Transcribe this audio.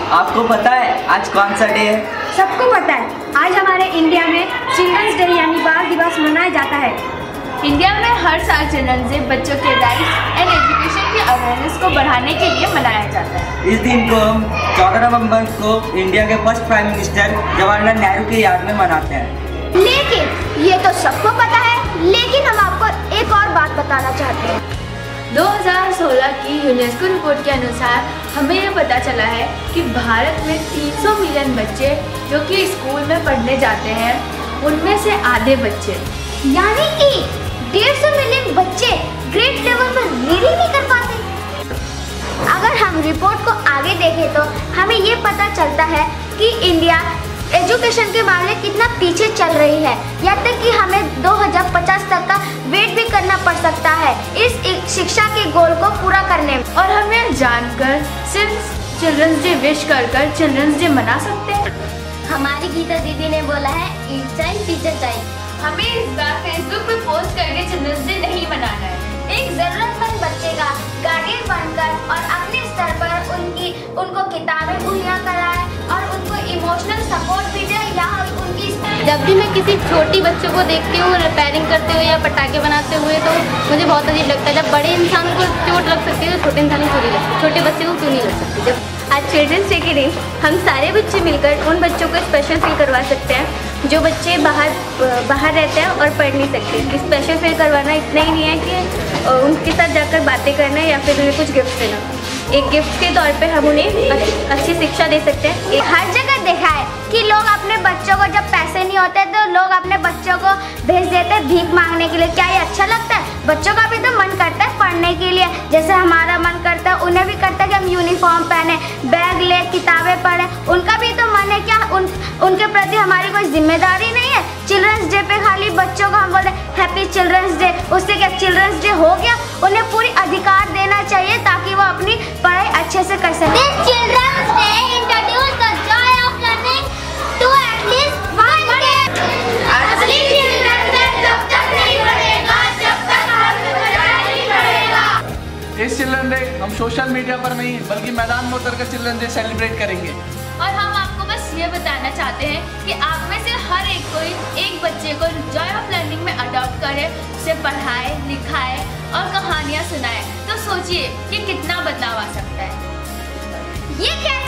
आपको पता है आज कौन सा डे है? सबको पता है, आज हमारे इंडिया में चिल्ड्रंस डे यानी बाल दिवस मनाया जाता है। इंडिया में हर साल चिल्ड्रंस डे बच्चों के राइट्स एंड एजुकेशन की अवेयरनेस को बढ़ाने के लिए मनाया जाता है। इस दिन को हम 14 नवंबर को इंडिया के first prime minister Jawaharlal Nehru की याद में मनाते हैं। लेकिन ये तो सबको पता है, लेकिन हम आपको एक और बात बताना चाहते हैं। 2016 की यूनेस्को रिपोर्ट के अनुसार हमें ये पता चला है कि भारत में 300 मिलियन बच्चे जो कि स्कूल में पढ़ने जाते हैं, उनमें से आधे बच्चे यानी कि 150 मिलियन बच्चे ग्रेड लेवल पर रीडिंग नहीं कर पाते। अगर हम रिपोर्ट को आगे देखें तो हमें ये पता चलता है कि इंडिया एजुकेशन के मामले कितना पीछे चल रही है, यहाँ तक कि हमें 2050 तक का वेट भी करना पड़ सकता है इस शिक्षा के गोल को पूरा करने में। और हमें जानकर सिर्फ चिल्ड्रंस डे विश कर चिल्ड्रंस डे मना सकते हैं। हमारी गीता दीदी ने बोला है ईट चाइल्ड टीचर चाइल्ड। हमें इस बार फेसबुक पे पोस्ट करके चिल्ड्रंस डे नहीं मनाना है। एक जरूरतमंद बच्चे का गार्डियन बनकर और अपने स्तर पर उनको किताबें मुहैया कराए और उनको इमोशनल सपोर्ट भी दे। यहाँ उनकी जब भी मैं किसी छोटी बच्चों को देखती हूँ रिपेयरिंग करते हुए या पटाखे बनाते हुए तो मुझे बहुत अजीब लगता है। जब बड़े इंसान को चोट लग सकती है तो छोटे इंसान को क्यों नहीं लगती, छोटे बच्चे को क्यों नहीं लग सकती। जब आज चिल्ड्रंस डे के दिन हम सारे बच्चे मिलकर उन बच्चों को स्पेशल फील करवा सकते हैं जो बच्चे बाहर रहते हैं और पढ़ नहीं सकते। स्पेशल फील करवाना इतना ही नहीं है कि उनके साथ जाकर बातें करना या फिर उन्हें कुछ गिफ्ट देना। एक गिफ्ट के तौर पे हम उन्हें अच्छी शिक्षा दे सकते हैं। हर जगह देखा है कि लोग अपने बच्चों को जब पैसे नहीं होते तो लोग अपने बच्चों को भेज देते हैं भीख मांगने के लिए। क्या ये अच्छा लगता है? बच्चों का भी तो मन करता है पढ़ने के लिए, जैसे हमारा मन करता है, उन्हें भी करता है कि हम यूनिफॉर्म पहने, बैग ले, किताबें पढ़ें। उनका भी तो मन है। क्या उनके प्रति हमारी कोई जिम्मेदारी नहीं है? चिल्ड्रंस डे पे खाली बच्चों को हम बोलते हैप्पी चिल्ड्रंस डे, उससे क्या चिल्ड्रंस डे हो गया? उन्हें पूरी अधिकार देना चाहिए ताकि वो अपनी पढ़ाई अच्छे से कर सके। Children's day introduce the joy of learning to at least one day. असली चिल्ड्रंस डे तब तक नहीं बढ़ेगा जब तक हम नहीं बढ़ेगा। इस चिल्ड्रन डे हम सोशल मीडिया पर नहीं बल्कि मैदान में उतरकर चिल्ड्रन डे सेलिब्रेट करेंगे। और हम आपको बस ये बताना चाहते हैं कि आप में से हर एक कोई एक बच्चे को जॉय ऑफ लर्निंग में अडॉप्ट करे, उसे पढ़ाए, लिखाए और कहानियाँ सुनाए। तो सोचिए कि कितना बदलाव आ सकता है। ये क्या